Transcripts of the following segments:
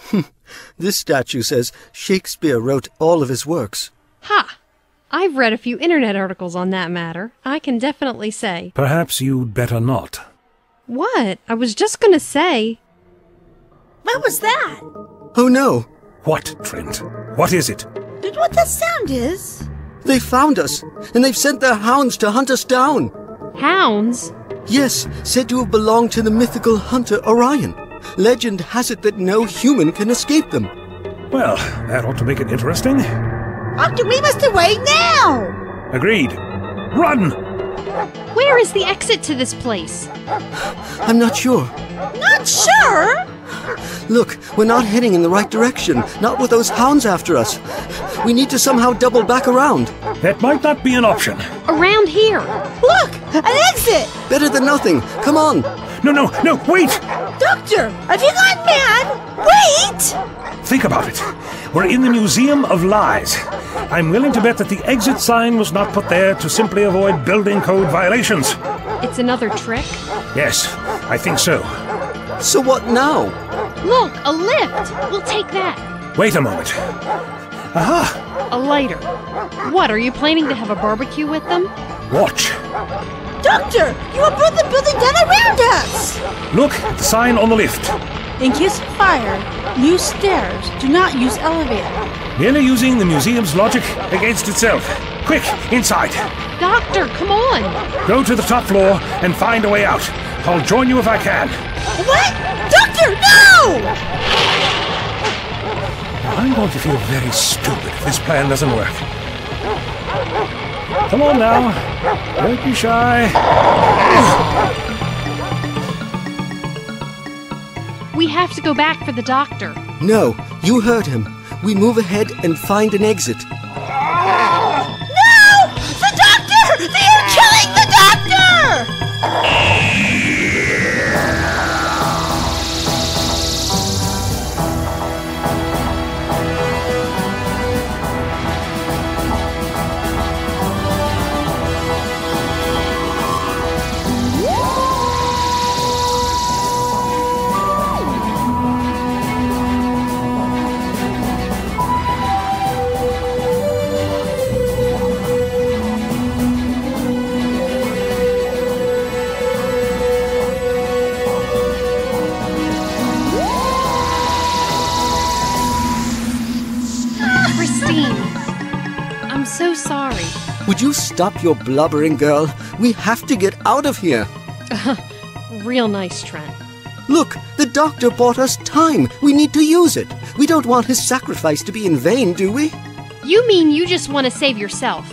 This statue says Shakespeare wrote all of his works. Ha! I've read a few internet articles on that matter. I can definitely say. Perhaps you'd better not. What? I was just gonna say. What was that? Oh no! What, Trent? What is it? Did what that sound is? They found us, and they've sent their hounds to hunt us down. Hounds? Yes, said to have belonged to the mythical hunter Orion. Legend has it that no human can escape them. Well, that ought to make it interesting. Doctor, we must away now! Agreed. Run! Where is the exit to this place? I'm not sure. Not sure? Look, we're not heading in the right direction, not with those hounds after us. We need to somehow double back around. That might not be an option. Around here. Look! An exit! Better than nothing. Come on. No, wait! Doctor, have you gone mad? Wait! Think about it. We're in the Museum of Lies. I'm willing to bet that the exit sign was not put there to simply avoid building code violations. It's another trick? Yes, I think so. So what now? Look, a lift! We'll take that. Wait a moment. Aha! A lighter. What, are you planning to have a barbecue with them? Watch. Doctor, you have brought the building down around us! Look at the sign on the lift. In case of fire, use stairs. Do not use elevator. Merely using the museum's logic against itself. Quick, inside. Doctor, come on! Go to the top floor and find a way out. I'll join you if I can. What? Doctor, no! I'm going to feel very stupid if this plan doesn't work. Come on now. Don't be shy. We have to go back for the doctor. No, you heard him. We move ahead and find an exit. No! The doctor! They are killing the doctor! I'm so sorry. Would you stop your blubbering, girl? We have to get out of here. Real nice, Trent. Look, the doctor bought us time. We need to use it. We don't want his sacrifice to be in vain, do we? You mean you just want to save yourself?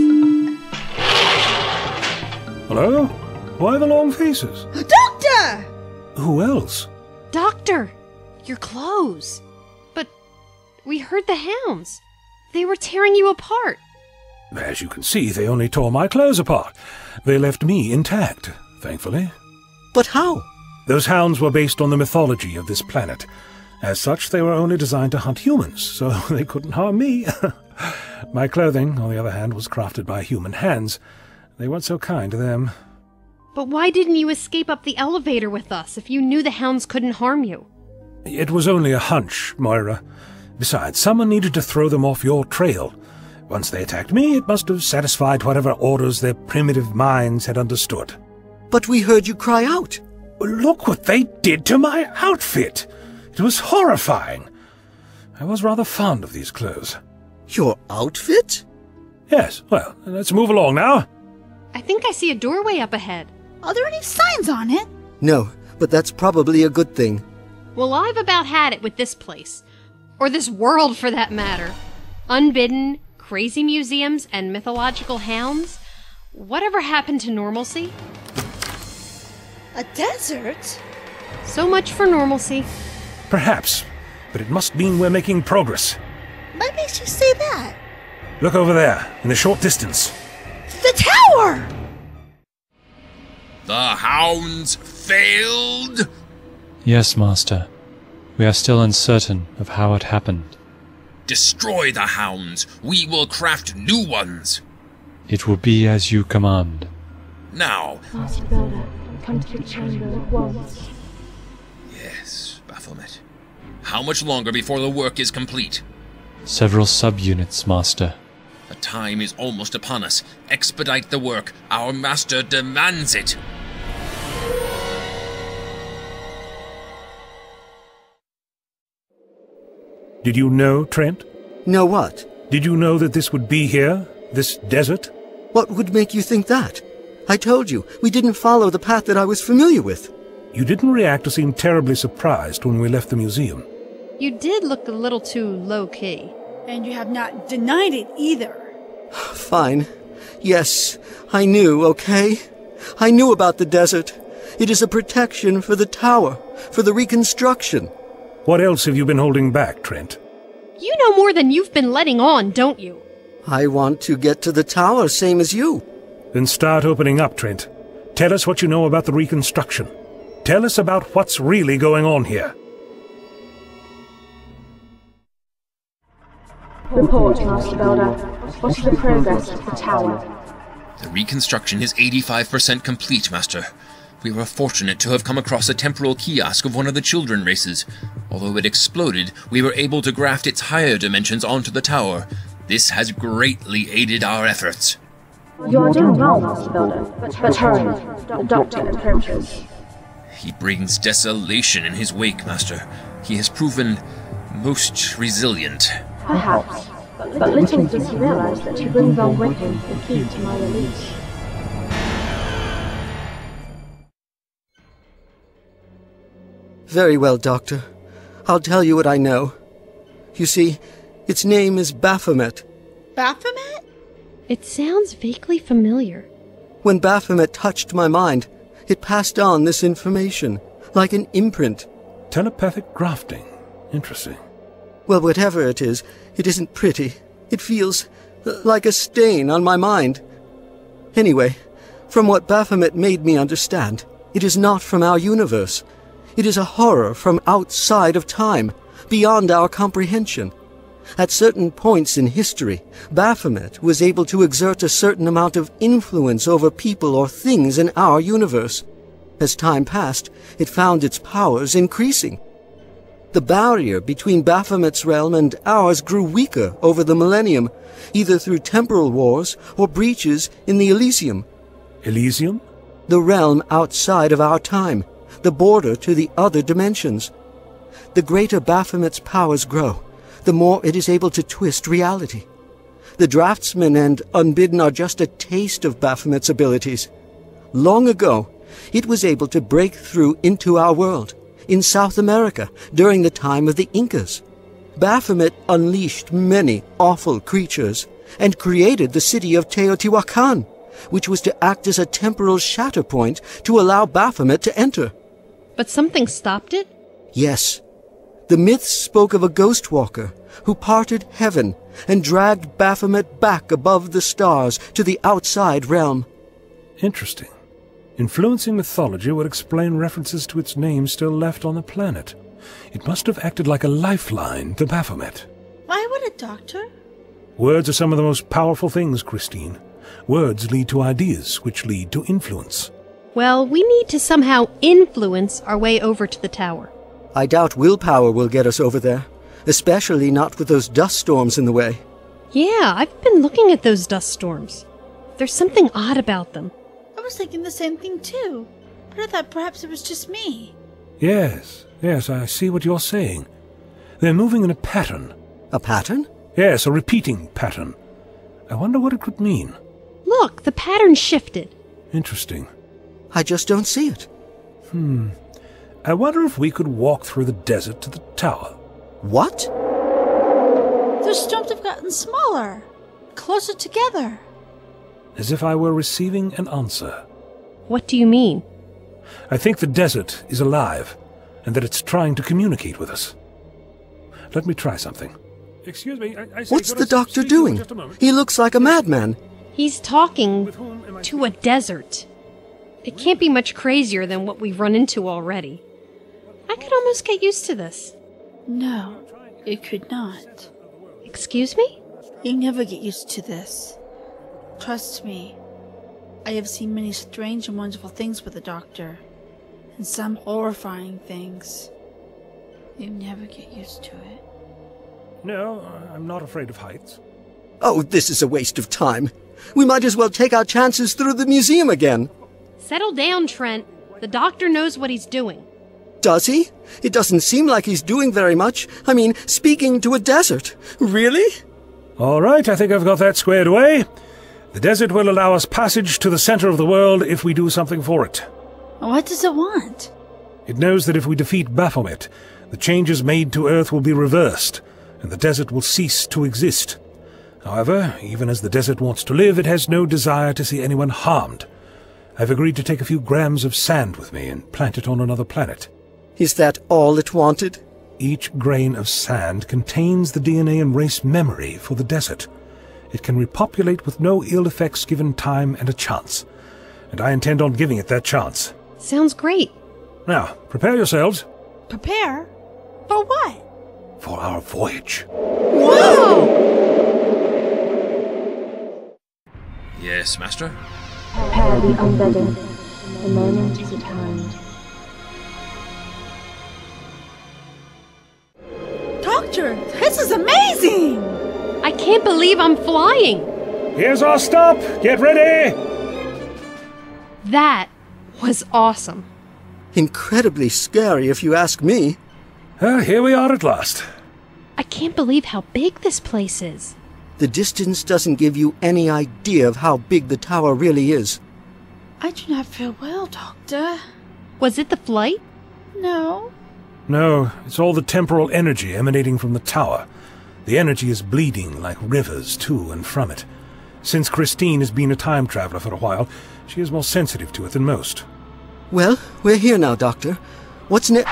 Hello? Why the long faces? Doctor! Who else? Doctor, your clothes. But we heard the hounds. They were tearing you apart. As you can see, they only tore my clothes apart. They left me intact, thankfully. But how? Those hounds were based on the mythology of this planet. As such, they were only designed to hunt humans, so they couldn't harm me. My clothing, on the other hand, was crafted by human hands. They weren't so kind to them. But why didn't you escape up the elevator with us if you knew the hounds couldn't harm you? It was only a hunch, Moira. Besides, someone needed to throw them off your trail. Once they attacked me, it must have satisfied whatever orders their primitive minds had understood. But we heard you cry out. Look what they did to my outfit! It was horrifying. I was rather fond of these clothes. Your outfit? Yes, well, let's move along now. I think I see a doorway up ahead. Are there any signs on it? No, but that's probably a good thing. Well, I've about had it with this place. Or this world, for that matter. Unbidden, crazy museums, and mythological hounds. Whatever happened to normalcy? A desert? So much for normalcy. Perhaps, but it must mean we're making progress. What makes you say that? Look over there, in the short distance. The tower! The Hounds failed? Yes, Master. We are still uncertain of how it happened. Destroy the Hounds. We will craft new ones. It will be as you command. Now. Master Builder, come to the chamber at once. Yes, Baphomet. How much longer before the work is complete? Several subunits, Master. The time is almost upon us. Expedite the work. Our master demands it. Did you know, Trent? Know what? Did you know that this would be here? This desert? What would make you think that? I told you, we didn't follow the path that I was familiar with. You didn't react or seem terribly surprised when we left the museum. You did look a little too low-key. And you have not denied it either. Fine. Yes, I knew, okay? I knew about the desert. It is a protection for the tower, for the reconstruction. What else have you been holding back, Trent? You know more than you've been letting on, don't you? I want to get to the tower, same as you. Then start opening up, Trent. Tell us what you know about the reconstruction. Tell us about what's really going on here. Report, Master Builder. What is the progress of the tower? The reconstruction is 85% complete, Master. We were fortunate to have come across a temporal kiosk of one of the children races. Although it exploded, we were able to graft its higher dimensions onto the tower. This has greatly aided our efforts. You are doing well, Master Builder. But hurry, the Doctor approaches. He brings desolation in his wake, Master. He has proven most resilient. Perhaps, but little does he realize that he brings on with him the key to my release. Very well, Doctor. I'll tell you what I know. You see, its name is Baphomet. Baphomet? It sounds vaguely familiar. When Baphomet touched my mind, it passed on this information, like an imprint. Telepathic grafting. Interesting. Well, whatever it isn't pretty. It feels like a stain on my mind. Anyway, from what Baphomet made me understand, it is not from our universe. It is a horror from outside of time, beyond our comprehension. At certain points in history, Baphomet was able to exert a certain amount of influence over people or things in our universe. As time passed, it found its powers increasing. The barrier between Baphomet's realm and ours grew weaker over the millennium, either through temporal wars or breaches in the Elysium. Elysium? The realm outside of our time, the border to the other dimensions. The greater Baphomet's powers grow, the more it is able to twist reality. The draftsman and unbidden are just a taste of Baphomet's abilities. Long ago, it was able to break through into our world, in South America, during the time of the Incas. Baphomet unleashed many awful creatures, and created the city of Teotihuacan, which was to act as a temporal shatter point to allow Baphomet to enter. But something stopped it? Yes. The myths spoke of a ghost walker who parted heaven and dragged Baphomet back above the stars to the outside realm. Interesting. Influencing mythology would explain references to its name still left on the planet. It must have acted like a lifeline to Baphomet. Why would it, Doctor? Words are some of the most powerful things, Christine. Words lead to ideas, which lead to influence. Well, we need to somehow influence our way over to the tower. I doubt willpower will get us over there, especially not with those dust storms in the way. Yeah, I've been looking at those dust storms. There's something odd about them. I was thinking the same thing too, but I thought perhaps it was just me. Yes, I see what you're saying. They're moving in a pattern. A pattern? Yes, a repeating pattern. I wonder what it could mean. Look, the pattern shifted. Interesting. I just don't see it. I wonder if we could walk through the desert to the tower. What? The storms have gotten smaller, closer together. As if I were receiving an answer. What do you mean? I think the desert is alive, and that it's trying to communicate with us. Let me try something. Excuse me, I say, What's the doctor doing? He looks like a madman. He's talking to a desert. It can't be much crazier than what we've run into already. I could almost get used to this. No, it could not. Excuse me? You never get used to this. Trust me. I have seen many strange and wonderful things with the Doctor, and some horrifying things. You never get used to it. No, I'm not afraid of heights. Oh, this is a waste of time. We might as well take our chances through the museum again. Settle down, Trent. The doctor knows what he's doing. Does he? It doesn't seem like he's doing very much. I mean, speaking to a desert. Really? All right, I think I've got that squared away. The desert will allow us passage to the center of the world if we do something for it. What does it want? It knows that if we defeat Baphomet, the changes made to Earth will be reversed, and the desert will cease to exist. However, even as the desert wants to live, it has no desire to see anyone harmed. I've agreed to take a few grams of sand with me and plant it on another planet. Is that all it wanted? Each grain of sand contains the DNA and race memory for the desert. It can repopulate with no ill effects given time and a chance. And I intend on giving it that chance. Sounds great. Now, prepare yourselves. Prepare? For what? For our voyage. Yes, Master? Prepare the unbedding. The moment is at hand. Doctor, this is amazing! I can't believe I'm flying. Here's our stop. Get ready. That was awesome. Incredibly scary, if you ask me. Here we are at last. I can't believe how big this place is. The distance doesn't give you any idea of how big the tower really is. I do not feel well, Doctor. Was it the flight? No. No, it's all the temporal energy emanating from the tower. The energy is bleeding like rivers to and from it. Since Christine has been a time traveler for a while, she is more sensitive to it than most. Well, we're here now, Doctor. What's next?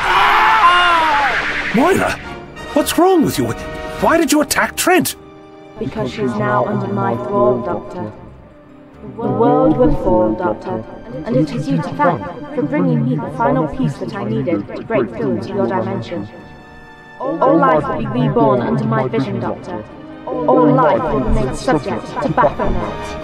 Moira! What's wrong with you? Why did you attack Trent? Because she's now under my thrall, Doctor. The world will fall, Doctor, and it is you to thank for bringing me the final piece that I needed to break through into your dimension. All life will be reborn under my vision, Doctor. All life will be made subject to Baphomet.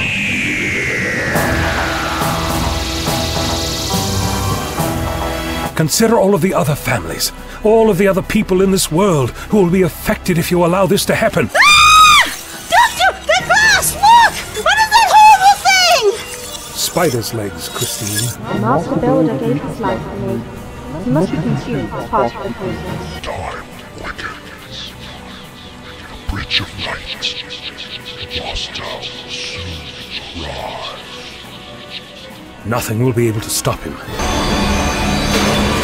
Consider all of the other families, all of the other people in this world who will be affected if you allow this to happen. Doctor, the glass! Look! What is that horrible thing? Spider's legs, Christine. The Master Builder gave his life for me. He must be consumed as part of the process. Time quickens. The bridge of light. Lost out soon rise. Nothing will be able to stop him.